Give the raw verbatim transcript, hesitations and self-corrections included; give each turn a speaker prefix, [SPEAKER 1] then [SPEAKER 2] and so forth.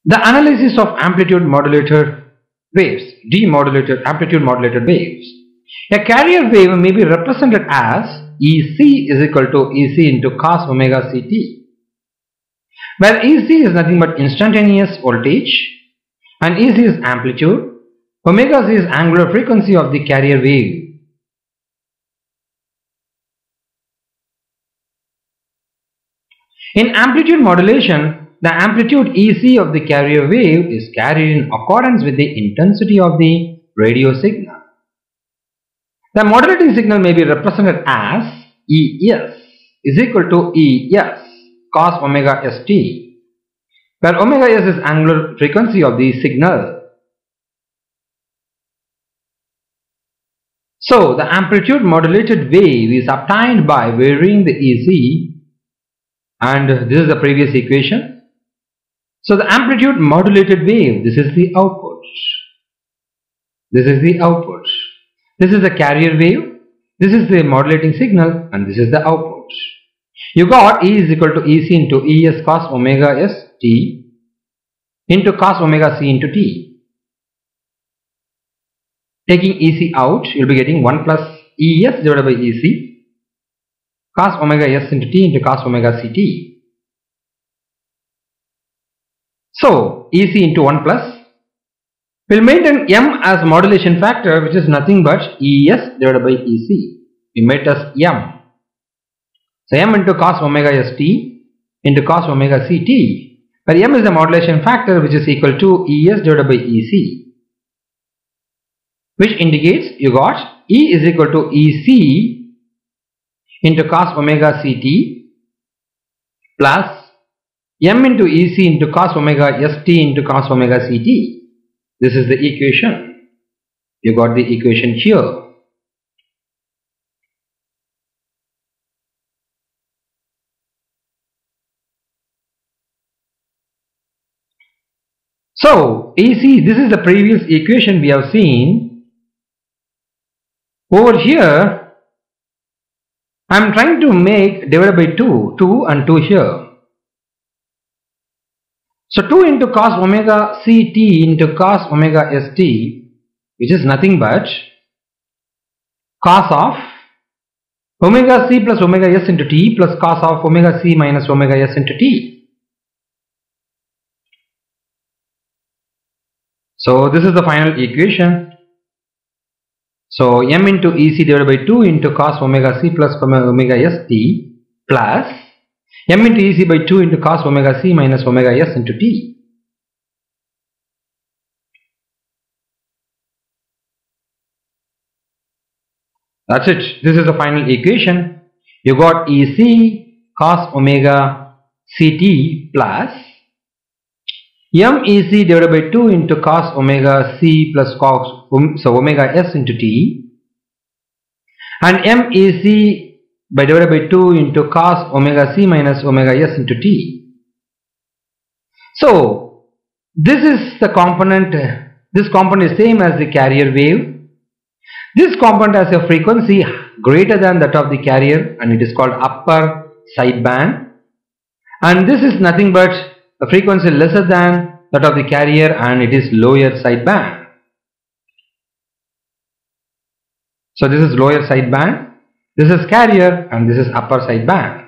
[SPEAKER 1] The analysis of amplitude modulated waves, demodulated amplitude modulated waves. A carrier wave may be represented as E C is equal to E C into cos omega C T, where E C is nothing but instantaneous voltage and E C is amplitude, omega C is angular frequency of the carrier wave. In amplitude modulation, the amplitude E C of the carrier wave is carried in accordance with the intensity of the radio signal. The modulating signal may be represented as E S is equal to E S cos omega S T, where omega S is angular frequency of the signal. So, the amplitude modulated wave is obtained by varying the E C, and this is the previous equation. So, the amplitude modulated wave, this is the output. This is the output. This is the carrier wave, this is the modulating signal, and this is the output. You got E is equal to E C into E S cos omega S T into cos omega C into T. Taking E C out, you will be getting one plus E S divided by E C cos omega S into T into cos omega C T. So, E C into one plus, we will maintain M as modulation factor, which is nothing but E S divided by E C. We made as M. So, M into cos omega S T into cos omega C T, where M is the modulation factor, which is equal to E S divided by E C, which indicates you got E is equal to E C into cos omega C T plus M into E C into cos omega S T into cos omega C T. This is the equation. You got the equation here. So, E C, this is the previous equation we have seen. Over here, I am trying to make divided by two, two and two here. So, two into cos omega C T into cos omega S T, which is nothing but cos of omega C plus omega S into T plus cos of omega C minus omega S into T. So, this is the final equation. So, M into E C divided by two into cos omega C plus omega S T plus M into E C by two into cos omega C minus omega S into T. That's it. This is the final equation. You got E C cos omega C T plus M E C divided by two into cos omega C plus cos um, so omega S into T, and M E C by divided by two into cos omega C minus omega S into T. So, this is the component, this component is same as the carrier wave. This component has a frequency greater than that of the carrier, and it is called upper sideband, and this is nothing but a frequency lesser than that of the carrier, and it is lower sideband. So, this is lower sideband, this is carrier, and this is upper sideband.